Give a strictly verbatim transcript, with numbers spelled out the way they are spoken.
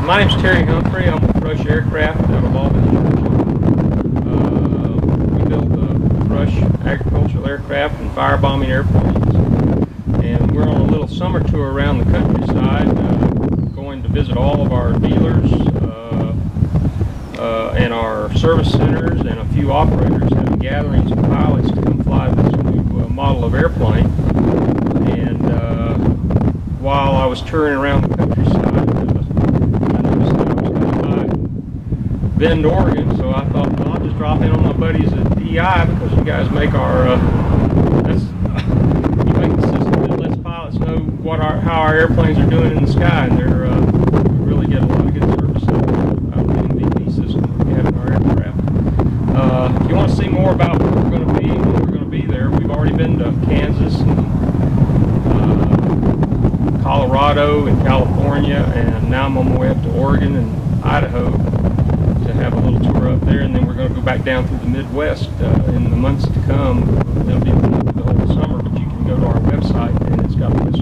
my name's Terry Humphrey. I'm with Thrush Aircraft out of Albany, Georgia. Uh, we build uh, Thrush agricultural aircraft and firebombing airplanes. And we're on a little summer tour around the countryside, uh, going to visit all of our dealers uh, uh, and our service centers, and a few operators having gatherings of pilots to come fly this new uh, model of airplane. And uh, while I was touring around the countryside, Bend, Oregon, so I thought, well, I'll just drop in on my buddies at D I, because you guys make our, uh, that's, you make the system that lets pilots know what our, how our airplanes are doing in the sky, and they're, uh, we really get a lot of good service out of the M V P system that we have in our aircraft. Uh, if you want to see more about where we're going to be, when we're going to be there, we've already been to Kansas, and, uh, Colorado, and California, and now I'm on my way up to Oregon and Idaho to have a little tour up there, and then we're going to go back down through the Midwest uh, in the months to come. It'll be the whole summer, but you can go to our website and it's got the